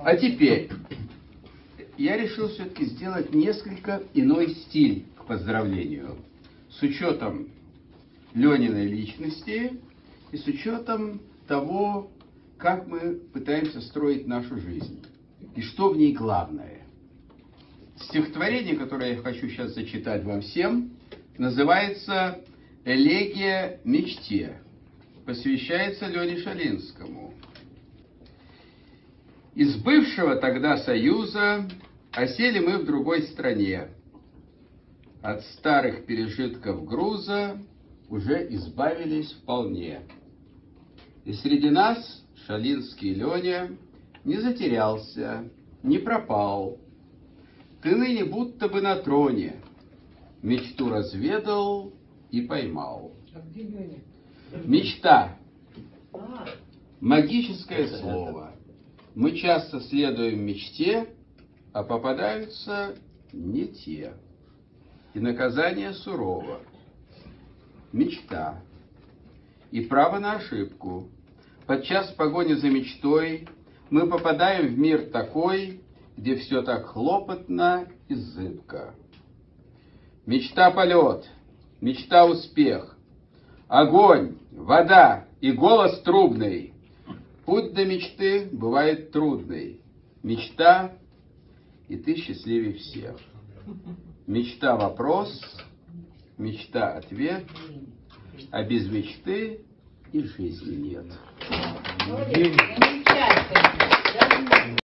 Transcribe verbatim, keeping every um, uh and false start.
А теперь я решил все-таки сделать несколько иной стиль к поздравлению. С учетом Лениной личности и с учетом того, как мы пытаемся строить нашу жизнь. И что в ней главное. Стихотворение, которое я хочу сейчас зачитать вам всем, называется «Элегия мечте». Посвящается Лене Шалинскому. Из бывшего тогда союза осели мы в другой стране. От старых пережитков груза уже избавились вполне. И среди нас Шалинский Леня не затерялся, не пропал. Ты ныне будто бы на троне мечту разведал и поймал. Мечта. Магическое слово. Мы часто следуем мечте, а попадаются не те. И наказание сурово. Мечта. И право на ошибку. Подчас в погоне за мечтой мы попадаем в мир такой, где все так хлопотно и зыбко. Мечта полет, мечта успех, огонь, вода и голос трубный. Путь до мечты бывает трудный. Мечта, и ты счастливее всех. Мечта вопрос, мечта ответ, а без мечты и жизни нет.